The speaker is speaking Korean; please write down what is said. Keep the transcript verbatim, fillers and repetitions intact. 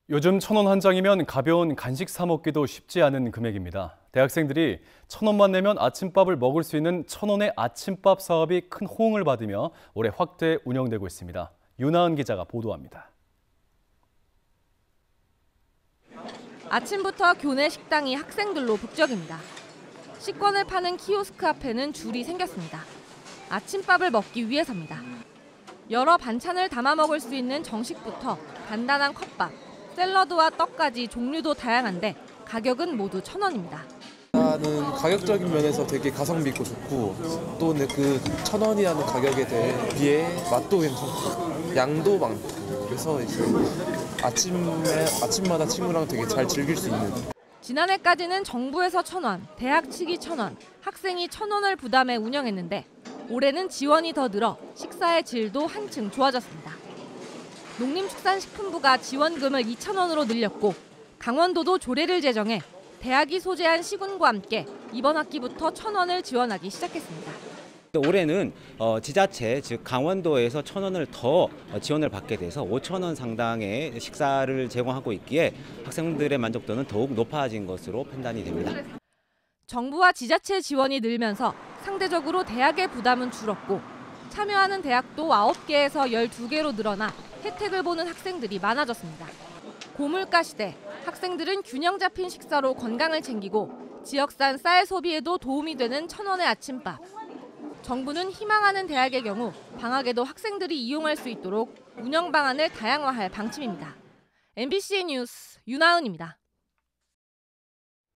요즘 천 원 한 장이면 가벼운 간식 사 먹기도 쉽지 않은 금액입니다. 대학생들이 천 원만 내면 아침밥을 먹을 수 있는 천 원의 아침밥 사업이 큰 호응을 받으며 올해 확대 운영되고 있습니다. 윤하은 기자가 보도합니다. 아침부터 교내 식당이 학생들로 북적입니다. 식권을 파는 키오스크 앞에는 줄이 생겼습니다. 아침밥을 먹기 위해서입니다. 여러 반찬을 담아 먹을 수 있는 정식부터 간단한 컵밥, 샐러드와 떡까지 종류도 다양한데 가격은 모두 천 원입니다. 나는 가격적인 면에서 되게 가성비 있고 좋고 또 그 천 원이라는 가격에 대해 비해 맛도 괜찮고 양도 많고 그래서 이제 아침에 아침마다 친구랑 되게 잘 즐길 수 있는. 지난해까지는 정부에서 천 원, 대학 측이 천 원, 학생이 천 원을 부담해 운영했는데 올해는 지원이 더 늘어 식사의 질도 한층 좋아졌습니다. 농림축산식품부가 지원금을 이천 원으로 늘렸고 강원도도 조례를 제정해 대학이 소재한 시군과 함께 이번 학기부터 천 원을 지원하기 시작했습니다. 올해는 어, 지자체, 즉 강원도에서 천 원을 더 지원을 받게 돼서 오천 원 상당의 식사를 제공하고 있기에 학생들의 만족도는 더욱 높아진 것으로 판단이 됩니다. 정부와 지자체 지원이 늘면서 상대적으로 대학의 부담은 줄었고 참여하는 대학도 아홉 개에서 열두 개로 늘어나 혜택을 보는 학생들이 많아졌습니다. 고물가 시대, 학생들은 균형 잡힌 식사로 건강을 챙기고 지역산 쌀 소비에도 도움이 되는 천 원의 아침밥. 정부는 희망하는 대학의 경우 방학에도 학생들이 이용할 수 있도록 운영 방안을 다양화할 방침입니다. 엠비씨 뉴스 윤하은입니다.